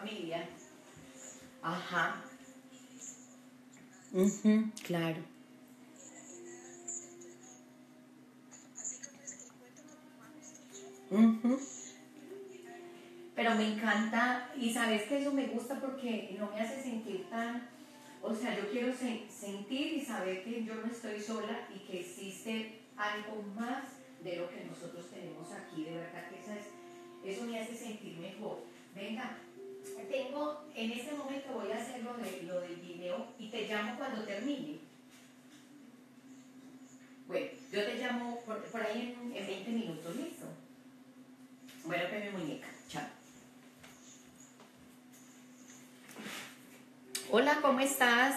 familia. Ajá. Claro. Pero me encanta, y sabes que eso me gusta porque no me hace sentir tan, o sea, yo quiero sentir y saber que yo no estoy sola y que existe algo más de lo que nosotros tenemos aquí, de verdad que eso me hace sentir mejor. Venga, en este momento voy a hacer lo del video y te llamo cuando termine. Bueno, yo te llamo por ahí en 20 minutos, ¿listo? Bueno, que mi muñeca, chao. Hola, ¿cómo estás?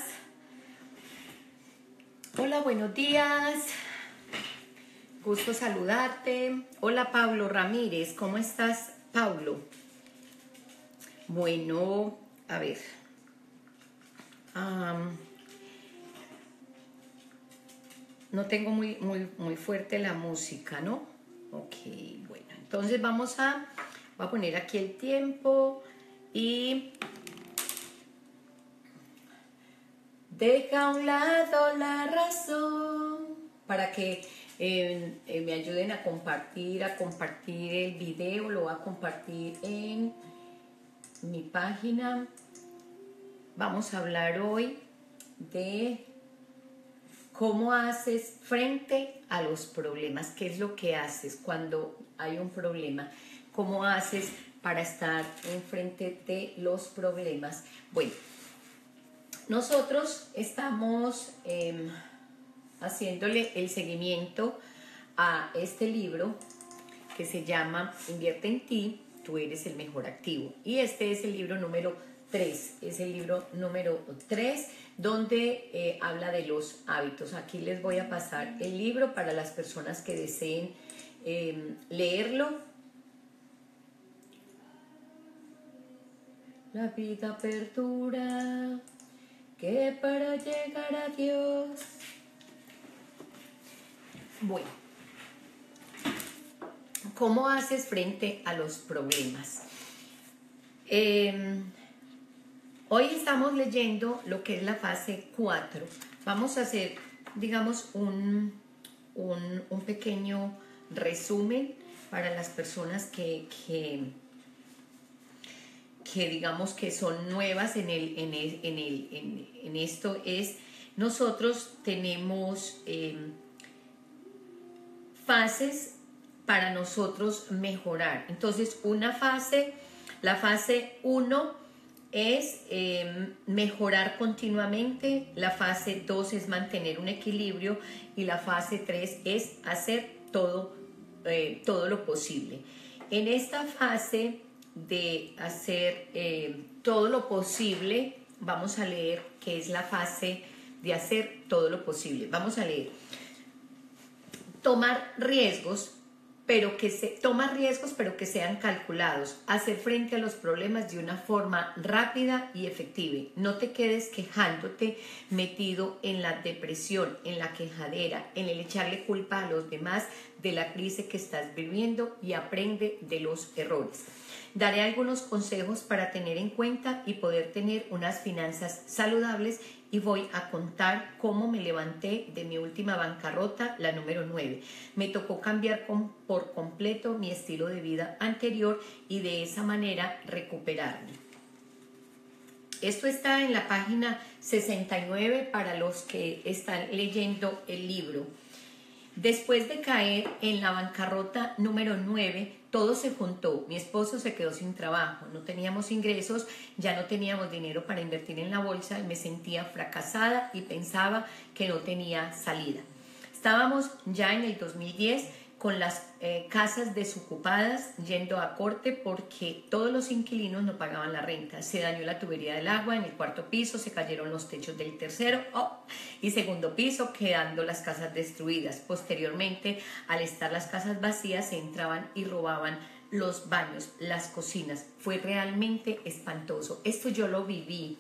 Hola, buenos días. Gusto saludarte. Hola, Pablo Ramírez, ¿cómo estás, Pablo? Bueno, a ver. No tengo muy fuerte la música, ¿no? Ok, bueno, entonces voy a poner aquí el tiempo y deja a un lado la razón para que me ayuden a compartir el video. Lo voy a compartir en mi página. Vamos a hablar hoy de cómo haces frente a los problemas. ¿Qué es lo que haces cuando hay un problema? ¿Cómo haces para estar enfrente de los problemas? Bueno, nosotros estamos haciéndole el seguimiento a este libro que se llama Invierte en ti, tú eres el mejor activo. Y este es el libro número 3, es el libro número 3 donde habla de los hábitos. Aquí les voy a pasar el libro para las personas que deseen leerlo. La vida perdura, que para llegar a Dios. Bueno, ¿cómo haces frente a los problemas? Hoy estamos leyendo lo que es la fase 4. Vamos a hacer, digamos, un pequeño resumen para las personas que digamos que son nuevas en esto. Nosotros tenemos fases para nosotros mejorar. Entonces, la fase 1 es mejorar continuamente, la fase 2 es mantener un equilibrio y la fase 3 es hacer todo lo posible. En esta fase de hacer todo lo posible, vamos a leer qué es la fase de hacer todo lo posible. Vamos a leer. Tomar riesgos, pero que sean calculados. Hacer frente a los problemas de una forma rápida y efectiva. No te quedes quejándote, metido en la depresión, en la quejadera, en el echarle culpa a los demás de la crisis que estás viviendo, y aprende de los errores. Daré algunos consejos para tener en cuenta y poder tener unas finanzas saludables, y voy a contar cómo me levanté de mi última bancarrota, la número 9. Me tocó cambiar por completo mi estilo de vida anterior y de esa manera recuperarme. Esto está en la página 69 para los que están leyendo el libro. Después de caer en la bancarrota número 9, todo se juntó. Mi esposo se quedó sin trabajo, no teníamos ingresos, ya no teníamos dinero para invertir en la bolsa, y me sentía fracasada y pensaba que no tenía salida. Estábamos ya en el 2010 con las casas desocupadas, yendo a corte porque todos los inquilinos no pagaban la renta. Se dañó la tubería del agua en el 4º piso, se cayeron los techos del 3º y 2º piso, quedando las casas destruidas. Posteriormente, al estar las casas vacías, se entraban y robaban los baños, las cocinas. Fue realmente espantoso. Esto yo lo viví.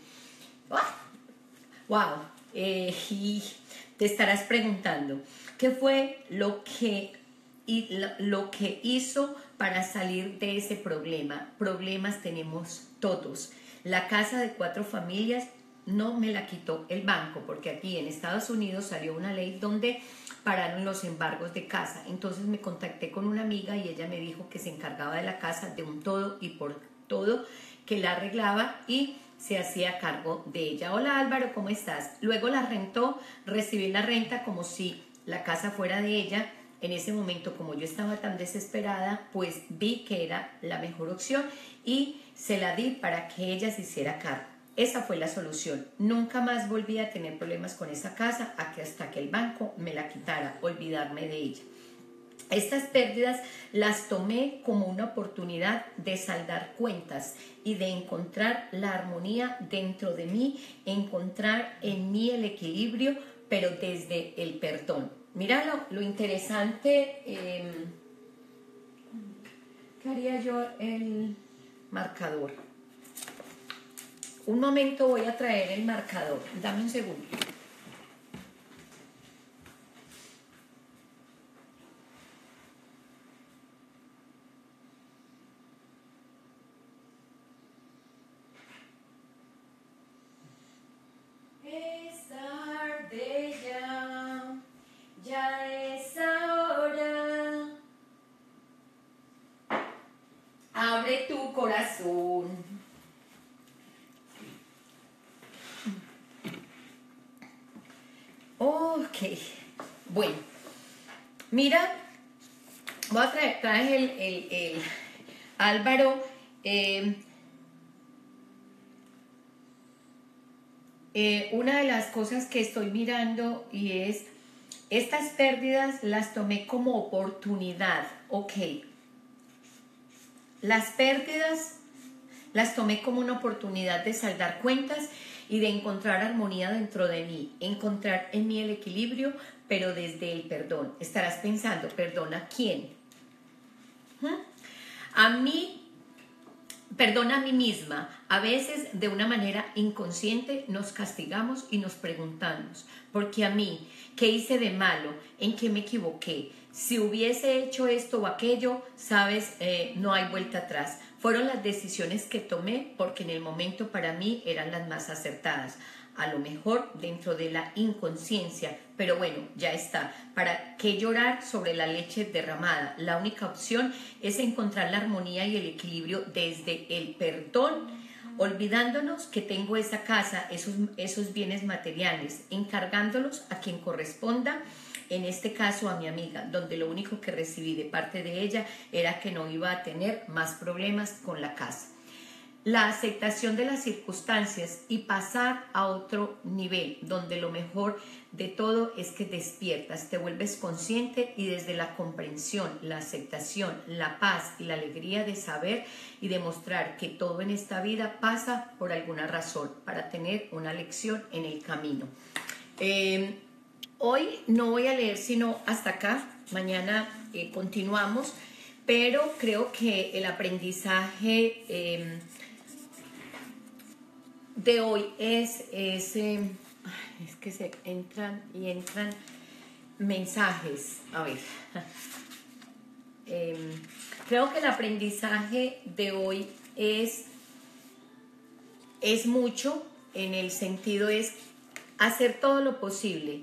¡Wow! Y te estarás preguntando, ¿qué fue lo que y lo que hizo para salir de ese problema. Problemas tenemos todos. La casa de 4 familias no me la quitó el banco, porque aquí en Estados Unidos salió una ley donde pararon los embargos de casa. Entonces me contacté con una amiga y ella me dijo que se encargaba de la casa de un todo y por todo, que la arreglaba y se hacía cargo de ella. Hola Álvaro, ¿cómo estás? Luego la rentó, recibí la renta como si la casa fuera de ella. En ese momento, como yo estaba tan desesperada, pues vi que era la mejor opción y se la di para que ella se hiciera cargo. Esa fue la solución. Nunca más volví a tener problemas con esa casa hasta que el banco me la quitara, olvidarme de ella. Estas pérdidas las tomé como una oportunidad de saldar cuentas y de encontrar la armonía dentro de mí, encontrar en mí el equilibrio, pero desde el perdón. Mira lo interesante. ¿Qué haría yo el marcador? Un momento, voy a traer el marcador. Dame un segundo. Es tarde ya, ya es ahora. Abre tu corazón. Ok, bueno, mira, voy a traer el Álvaro. Una de las cosas que estoy mirando y es, estas pérdidas las tomé como oportunidad. Ok, las pérdidas las tomé como una oportunidad de saldar cuentas y de encontrar armonía dentro de mí, encontrar en mí el equilibrio, pero desde el perdón. Estarás pensando, ¿perdón a quién? A mí. Perdona a mí misma. A veces de una manera inconsciente nos castigamos y nos preguntamos, porque a mí, ¿qué hice de malo? ¿En qué me equivoqué? Si hubiese hecho esto o aquello, sabes, no hay vuelta atrás. Fueron las decisiones que tomé porque en el momento para mí eran las más acertadas. A lo mejor dentro de la inconsciencia, pero bueno, ya está. ¿Para qué llorar sobre la leche derramada? La única opción es encontrar la armonía y el equilibrio desde el perdón, olvidándonos que tengo esa casa, esos bienes materiales, encargándolos a quien corresponda, en este caso a mi amiga, donde lo único que recibí de parte de ella era que no iba a tener más problemas con la casa. La aceptación de las circunstancias y pasar a otro nivel, donde lo mejor de todo es que despiertas, te vuelves consciente y desde la comprensión, la aceptación, la paz y la alegría de saber y demostrar que todo en esta vida pasa por alguna razón, para tener una lección en el camino. Hoy no voy a leer sino hasta acá, mañana continuamos, pero creo que el aprendizaje de hoy es que se entran y entran mensajes. A ver, creo que el aprendizaje de hoy es mucho, en el sentido es hacer todo lo posible.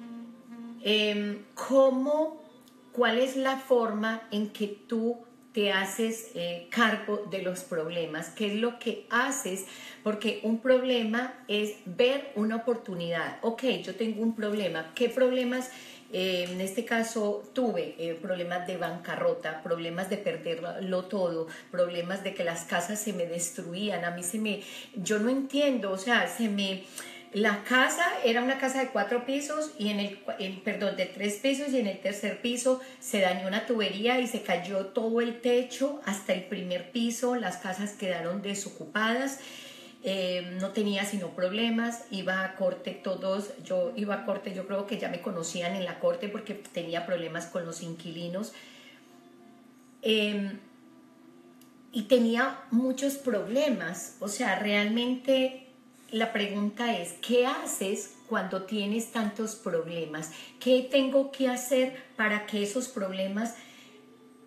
¿Cuál es la forma en que tú te haces cargo de los problemas? ¿Qué es lo que haces? Porque un problema es ver una oportunidad. Ok, yo tengo un problema. ¿Qué problemas? En este caso tuve problemas de bancarrota, problemas de perderlo todo, problemas de que las casas se me destruían. Yo no entiendo, o sea, la casa era una casa de 4 pisos y de 3 pisos, y en el tercer piso se dañó una tubería y se cayó todo el techo hasta el primer piso. Las casas quedaron desocupadas. No tenía sino problemas, iba a corte yo creo que ya me conocían en la corte porque tenía problemas con los inquilinos. Y tenía muchos problemas, o sea, realmente la pregunta es, ¿qué haces cuando tienes tantos problemas? ¿Qué tengo que hacer para que esos problemas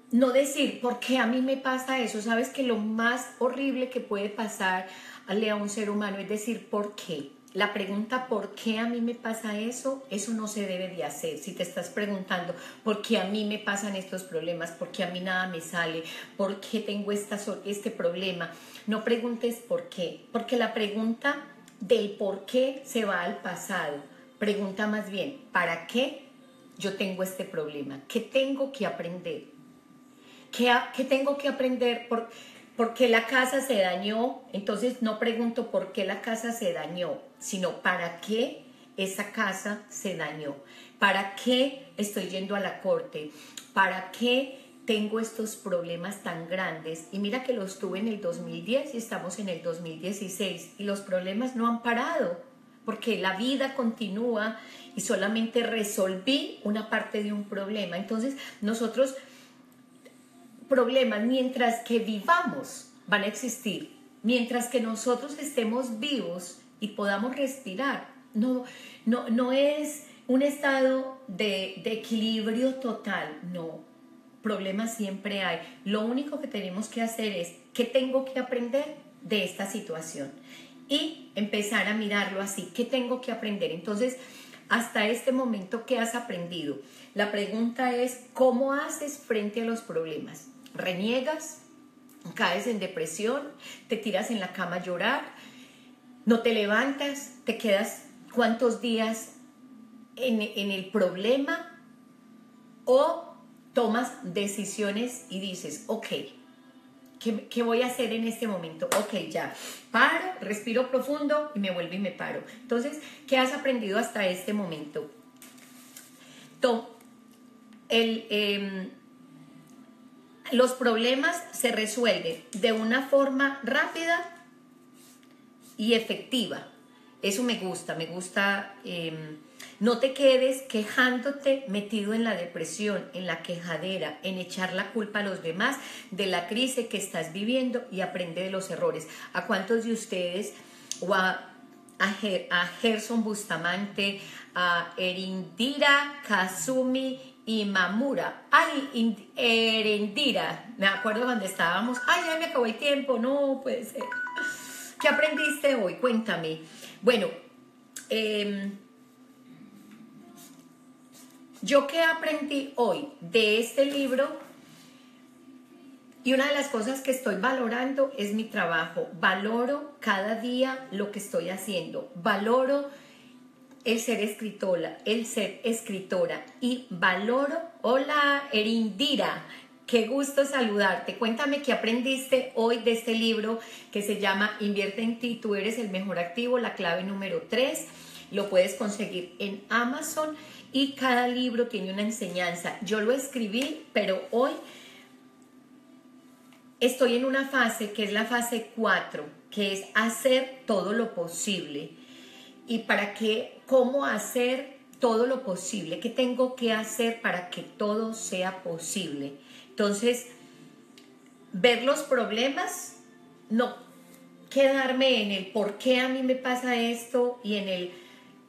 no decir, ¿por qué a mí me pasa eso? Sabes que lo más horrible que puede pasarle a un ser humano es decir, ¿por qué? La pregunta, ¿por qué a mí me pasa eso? Eso no se debe de hacer. Si te estás preguntando, ¿por qué a mí me pasan estos problemas? ¿Por qué a mí nada me sale? ¿Por qué tengo este problema? No preguntes por qué, porque la pregunta del por qué se va al pasado. Pregunta más bien, ¿para qué yo tengo este problema? ¿Qué tengo que aprender? ¿Qué tengo que aprender? ¿Por qué la casa se dañó? Entonces no pregunto por qué la casa se dañó, sino para qué esa casa se dañó. ¿Para qué estoy yendo a la corte? ¿Para qué tengo estos problemas tan grandes? Y mira que los tuve en el 2010 y estamos en el 2016 y los problemas no han parado, porque la vida continúa y solamente resolví una parte de un problema. Entonces nosotros, problemas mientras que vivamos van a existir, mientras que nosotros estemos vivos y podamos respirar. No es un estado de equilibrio total, no. Problemas siempre hay. Lo único que tenemos que hacer es, ¿qué tengo que aprender de esta situación? Y empezar a mirarlo así, ¿qué tengo que aprender? Entonces, hasta este momento, ¿qué has aprendido? La pregunta es, ¿cómo haces frente a los problemas? ¿Reniegas? ¿Caes en depresión? ¿Te tiras en la cama a llorar? ¿No te levantas? ¿Te quedas cuántos días en el problema? ¿O tomas decisiones y dices, ok, ¿qué voy a hacer en este momento? Ok, ya, paro, respiro profundo y me vuelvo y me paro. Entonces, ¿qué has aprendido hasta este momento? Los problemas se resuelven de una forma rápida y efectiva. Eso me gusta. No te quedes quejándote, metido en la depresión, en la quejadera, en echar la culpa a los demás de la crisis que estás viviendo, y aprende de los errores. ¿A cuántos de ustedes, o a Gerson Bustamante, a Erindira Kazumi y Mamura? Ay, Erendira, me acuerdo cuando estábamos, ay, ya me acabó el tiempo, no puede ser. ¿Qué aprendiste hoy? Cuéntame. Bueno, ¿yo qué aprendí hoy de este libro? Y una de las cosas que estoy valorando es mi trabajo. Valoro cada día lo que estoy haciendo. Valoro el ser escritora, y valoro, hola Erindira, qué gusto saludarte. Cuéntame qué aprendiste hoy de este libro que se llama Invierte en ti, tú eres el mejor activo, la clave número 3. Lo puedes conseguir en Amazon y cada libro tiene una enseñanza. Yo lo escribí, pero hoy estoy en una fase que es la fase 4, que es hacer todo lo posible. ¿Y para qué? ¿Cómo hacer todo lo posible? ¿Qué tengo que hacer para que todo sea posible? Entonces, ver los problemas, no quedarme en el por qué a mí me pasa esto y en el...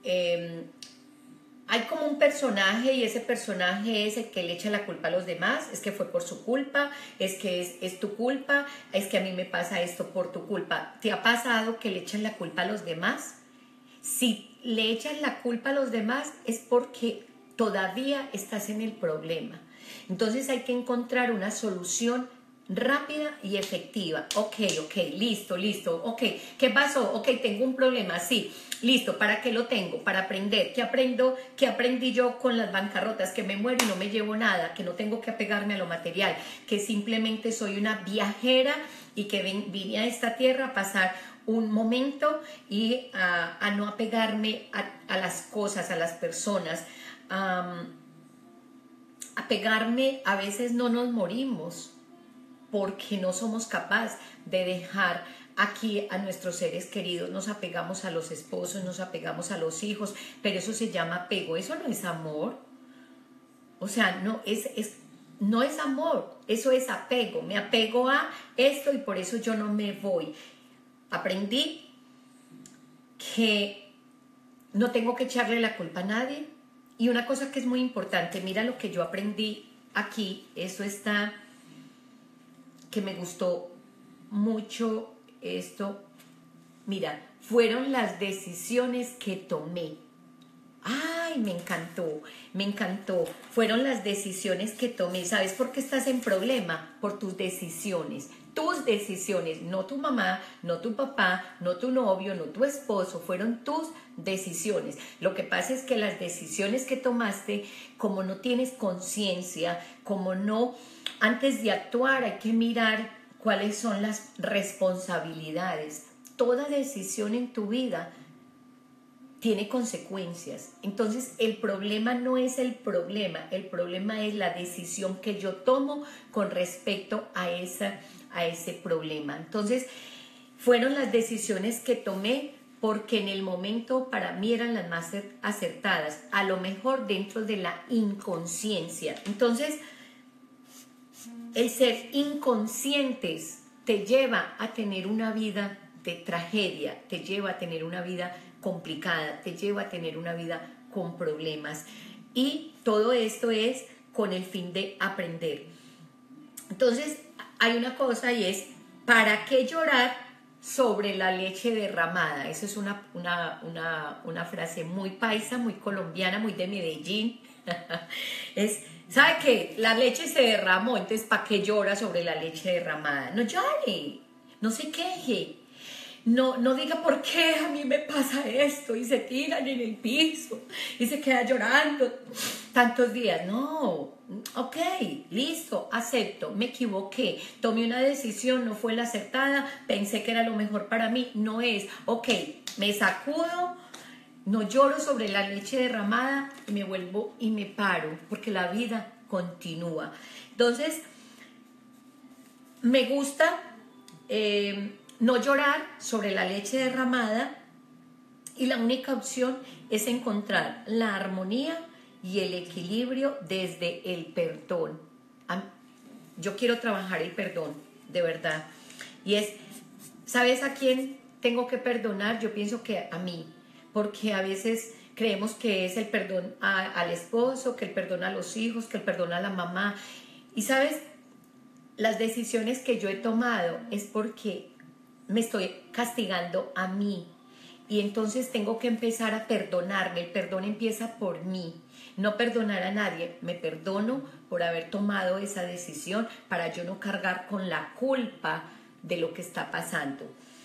hay como un personaje y ese personaje es el que le echa la culpa a los demás, es que fue por su culpa, es que es tu culpa, es que a mí me pasa esto por tu culpa. ¿Te ha pasado que le echan la culpa a los demás? Si le echas la culpa a los demás es porque todavía estás en el problema. Entonces hay que encontrar una solución rápida y efectiva. Ok, listo, ok, ¿qué pasó? Ok, tengo un problema, sí, listo, ¿para qué lo tengo? Para aprender. ¿Qué aprendí yo con las bancarrotas? Que me muero y no me llevo nada, que no tengo que apegarme a lo material, que simplemente soy una viajera y que vine a esta tierra a pasar un momento y a no apegarme a las cosas, a las personas. Apegarme, a veces no nos morimos porque no somos capaces de dejar aquí a nuestros seres queridos. Nos apegamos a los esposos, nos apegamos a los hijos, pero eso se llama apego. Eso no es amor. O sea, no es amor, eso es apego. Me apego a esto y por eso yo no me voy. Aprendí que no tengo que echarle la culpa a nadie. Y una cosa que es muy importante, mira lo que yo aprendí aquí, eso está que me gustó mucho esto. Mira, fueron las decisiones que tomé. Ay, me encantó, me encantó. Fueron las decisiones que tomé. ¿Sabes por qué estás en problema? Por tus decisiones. Tus decisiones, no tu mamá, no tu papá, no tu novio, no tu esposo, fueron tus decisiones. Lo que pasa es que las decisiones que tomaste, como no tienes conciencia, como no, antes de actuar hay que mirar cuáles son las responsabilidades. Toda decisión en tu vida tiene consecuencias. Entonces el problema no es el problema es la decisión que yo tomo con respecto a ese problema. Entonces fueron las decisiones que tomé porque en el momento para mí eran las más acertadas, a lo mejor dentro de la inconsciencia. Entonces el ser inconscientes te lleva a tener una vida de tragedia, te lleva a tener una vida complicada, te lleva a tener una vida con problemas. Y todo esto es con el fin de aprender. Entonces, hay una cosa y es, ¿para qué llorar sobre la leche derramada? Esa es una frase muy paisa, muy colombiana, muy de Medellín. ¿Sabe qué? La leche se derramó, entonces ¿para qué llora sobre la leche derramada? No llore, no se queje. No diga por qué a mí me pasa esto y se tiran en el piso y se queda llorando tantos días. No, ok, listo, acepto, me equivoqué, tomé una decisión, no fue la acertada, pensé que era lo mejor para mí, no es. Ok, me sacudo, no lloro sobre la leche derramada y me vuelvo y me paro porque la vida continúa. Entonces, me gusta no llorar sobre la leche derramada y la única opción es encontrar la armonía y el equilibrio desde el perdón. Yo quiero trabajar el perdón, de verdad. Y es, ¿sabes a quién tengo que perdonar? Yo pienso que a mí, porque a veces creemos que es el perdón al esposo, que el perdón a los hijos, que el perdón a la mamá. Y ¿sabes? Las decisiones que yo he tomado es porque me estoy castigando a mí y entonces tengo que empezar a perdonarme. El perdón empieza por mí, no perdonar a nadie. Me perdono por haber tomado esa decisión para yo no cargar con la culpa de lo que está pasando.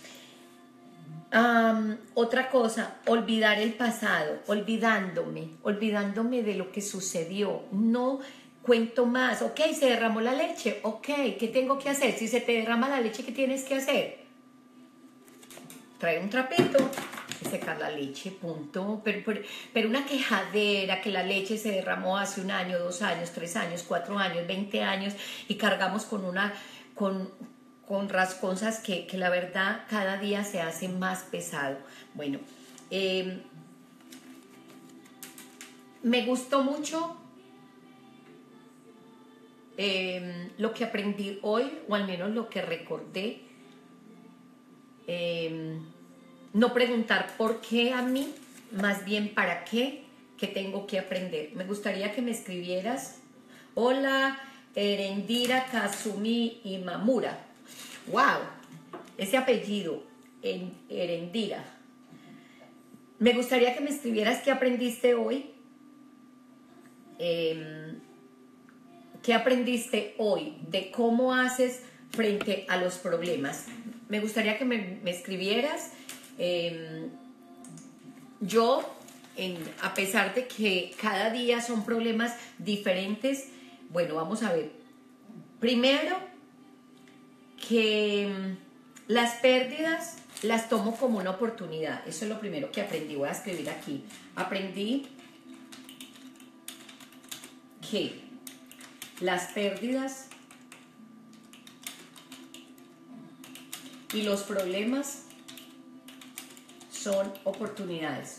Otra cosa, olvidar el pasado, olvidándome de lo que sucedió. No cuento más. Ok, se derramó la leche. Ok, ¿qué tengo que hacer? Si se te derrama la leche, ¿qué tienes que hacer? Traer un trapito y secar la leche, punto. Pero una quejadera que la leche se derramó hace 1 año, 2 años, 3 años, 4 años, 20 años y cargamos con rasconzas que la verdad cada día se hace más pesado. Bueno, me gustó mucho lo que aprendí hoy, o al menos lo que recordé. No preguntar por qué a mí, más bien para qué tengo que aprender. Me gustaría que me escribieras: hola, Erendira Kazumi Imamura. ¡Wow! Ese apellido, Erendira. Me gustaría que me escribieras qué aprendiste hoy. ¿Qué aprendiste hoy de cómo haces frente a los problemas? Me gustaría que me escribieras. A pesar de que cada día son problemas diferentes, bueno, vamos a ver. Primero, que las pérdidas las tomo como una oportunidad. Eso es lo primero que aprendí. Voy a escribir aquí. Aprendí que las pérdidas y los problemas son oportunidades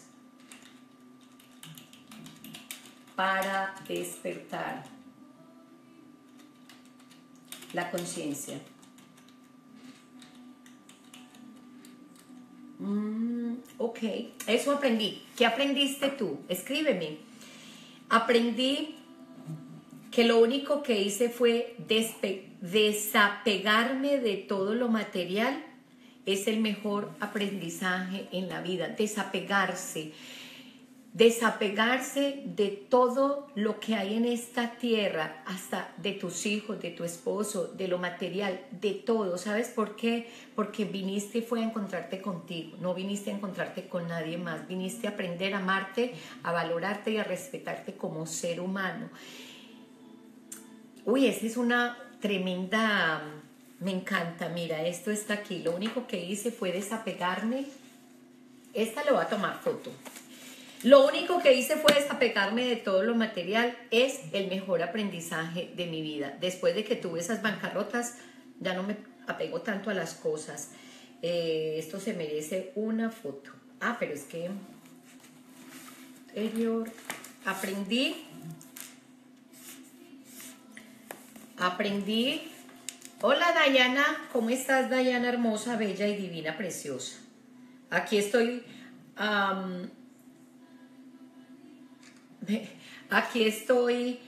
para despertar la conciencia. Ok, eso aprendí. ¿Qué aprendiste tú? Escríbeme. Aprendí que lo único que hice fue desapegarme de todo lo material. Es el mejor aprendizaje en la vida, desapegarse de todo lo que hay en esta tierra, hasta de tus hijos, de tu esposo, de lo material, de todo. ¿Sabes por qué? Porque viniste y fue a encontrarte contigo, no viniste a encontrarte con nadie más, viniste a aprender a amarte, a valorarte y a respetarte como ser humano. Uy, esa es una tremenda, me encanta, mira, esto está aquí, lo único que hice fue desapegarme, esta le voy a tomar foto. Lo único que hice fue desapegarme de todo lo material. Es el mejor aprendizaje de mi vida. Después de que tuve esas bancarrotas, ya no me apego tanto a las cosas. Esto se merece una foto. Ah, pero es que aprendí. Hola Dayana, ¿cómo estás Dayana? Hermosa, bella y divina, preciosa. Aquí estoy... Aquí estoy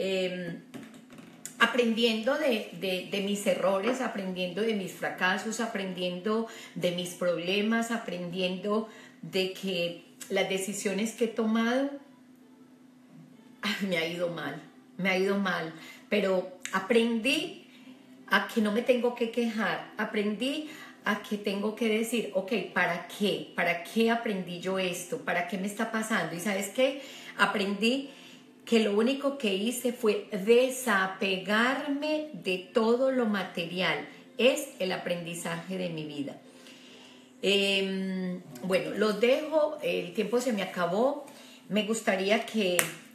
aprendiendo de mis errores, aprendiendo de mis fracasos, aprendiendo de mis problemas, aprendiendo de que las decisiones que he tomado me ha ido mal, pero aprendí a que no me tengo que quejar, aprendí a que tengo que decir, ok, ¿para qué? ¿Para qué aprendí yo esto? ¿Para qué me está pasando? Y ¿sabes qué? Aprendí que lo único que hice fue desapegarme de todo lo material. Es el aprendizaje de mi vida. Bueno, los dejo, el tiempo se me acabó. Me gustaría que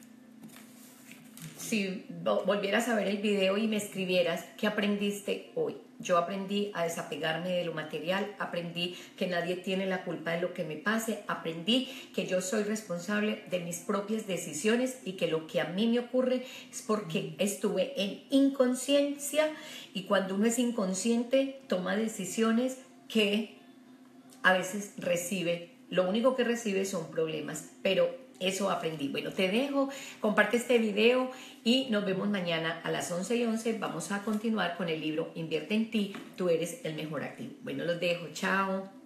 si volvieras a ver el video y me escribieras qué aprendiste hoy. Yo aprendí a desapegarme de lo material, aprendí que nadie tiene la culpa de lo que me pase, aprendí que yo soy responsable de mis propias decisiones y que lo que a mí me ocurre es porque estuve en inconsciencia, y cuando uno es inconsciente toma decisiones que a veces lo único que recibe son problemas, pero eso aprendí. Bueno, te dejo, comparte este video y nos vemos mañana a las 11:11. Vamos a continuar con el libro Invierte en ti, tú eres el mejor activo. Bueno, los dejo, chao.